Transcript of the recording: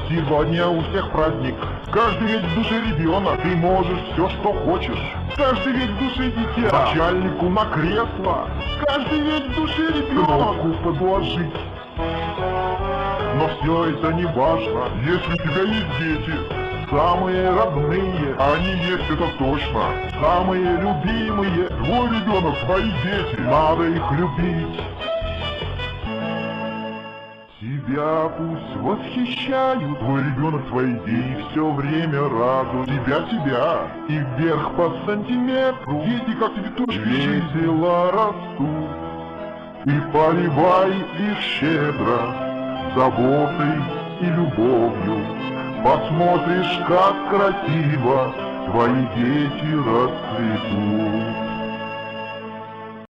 Сегодня у всех праздник, каждый ведь в душе ребенок. Ты можешь все, что хочешь, каждый ведь в душе дитя. Начальнику на кресло, каждый ведь в душе ребенок. Кнопку подложить. Но все это не важно, если у тебя есть дети. Самые родные, они есть, это точно. Самые любимые, твой ребенок, твои дети. Надо их любить. Тебя пусть восхищают, твой ребенок, твои дети все время радуют. Тебя и вверх по сантиметру. Дети, как цветочки, весело растут. И поливай их щедро заботой и любовью. Посмотришь, как красиво твои дети расцветут.